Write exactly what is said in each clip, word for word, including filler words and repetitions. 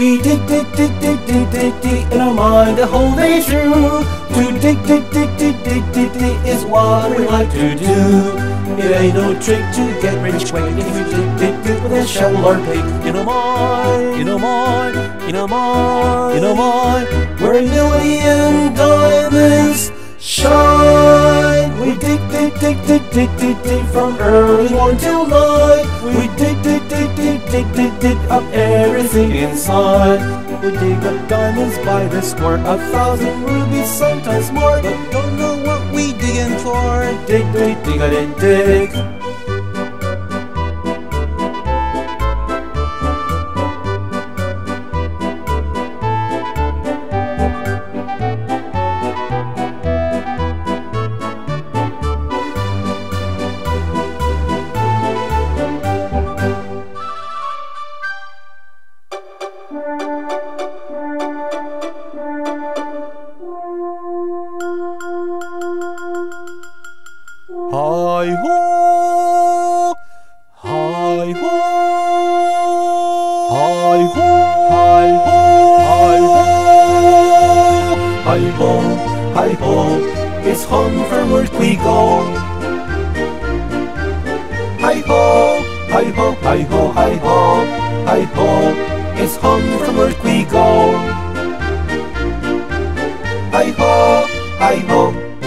We dig, dig, dig, dig, dig, dig, dig in our mind the whole day through. To dig, dig, dig, dig, dig, dig, dig is what we like to do. It ain't no trick to get rich quick if you dig, dig, dig with a shovel or pick. In a mine, in a mine, in a mine, in a mine, where a million diamonds shine. We dig, dig, dig, dig, dig, dig, dig from early morning till night. We dig, dig, dig, dig, dig, dig, dig up everything inside. We dig up diamonds by the score, a thousand rubies, sometimes more, but don't know what we digging for. Dig, dig, dig, I did dig. Hi-ho, hi-ho, hi-ho, hi-ho, hi-ho, hi-ho, hi-ho, it's home from work we go. Hi-ho, hi-ho, hi-ho, hi-ho, hi-ho, it's home from work we go. Hi-ho, hi-ho.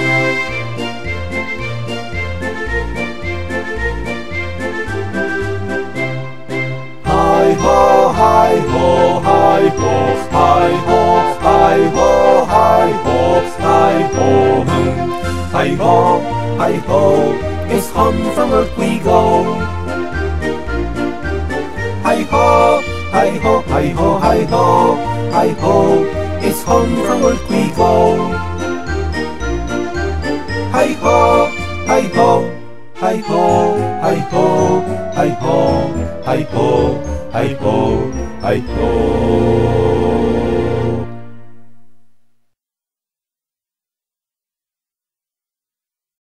Hi-ho, hi-ho, hi-ho, hi-ho, hi-ho, hi-ho, hi-ho, hum. Hi-ho, hi-ho, it's home from work we go. Hi-ho, hi-ho, hi-ho, hi-ho, hi-ho, it's home from work we go. Hi-ho, hi-ho, hi-ho, hi-ho, hi-ho, hi-ho, hi-ho, hi-ho.